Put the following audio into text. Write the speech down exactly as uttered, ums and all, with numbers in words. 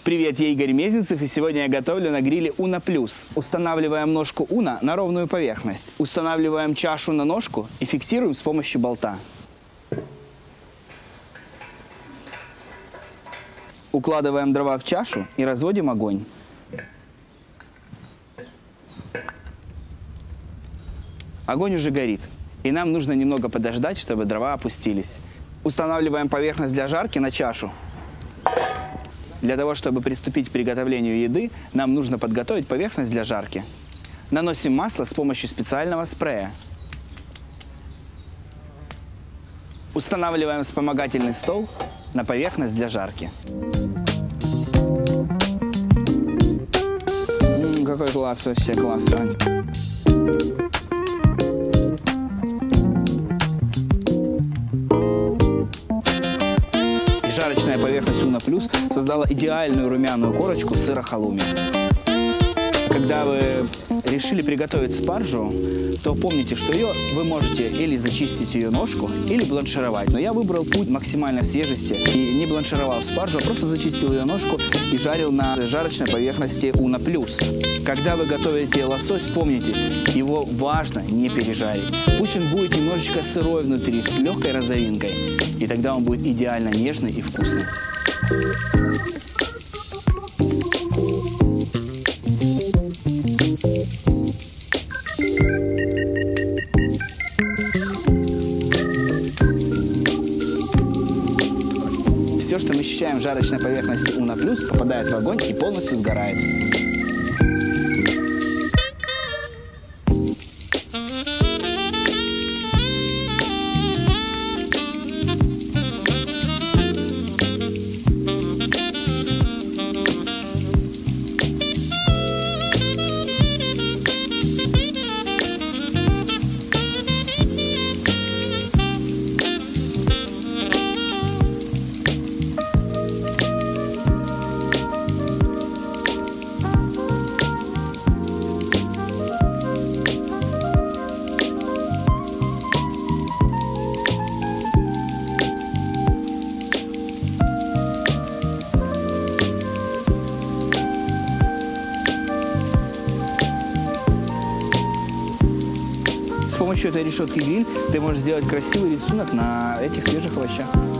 Привет, я Игорь Мезенцев, и сегодня я готовлю на гриле Уна Плюс. Устанавливаем ножку Уна на ровную поверхность. Устанавливаем чашу на ножку и фиксируем с помощью болта. Укладываем дрова в чашу и разводим огонь. Огонь уже горит, и нам нужно немного подождать, чтобы дрова опустились. Устанавливаем поверхность для жарки на чашу. Для того, чтобы приступить к приготовлению еды, нам нужно подготовить поверхность для жарки. Наносим масло с помощью специального спрея. Устанавливаем вспомогательный стол на поверхность для жарки. М-м, какой класс, вообще класс, Ань. Жарочная поверхность Уна Плюс создала идеальную румяную корочку сыра халуми. Когда вы решили приготовить спаржу, то помните, что ее вы можете или зачистить ее ножку, или бланшировать. Но я выбрал путь максимальной свежести и не бланшировал спаржу, а просто зачистил ее ножку и жарил на жарочной поверхности Уна Плюс. Когда вы готовите лосось, помните, его важно не пережарить. Пусть он будет немножечко сырой внутри, с легкой розовинкой. И тогда он будет идеально нежный и вкусный. Все, что мы ощущаем в жарочной поверхности Уна Плюс, попадает в огонь и полностью сгорает. С помощью этой решетки гриль ты можешь сделать красивый рисунок на этих свежих овощах.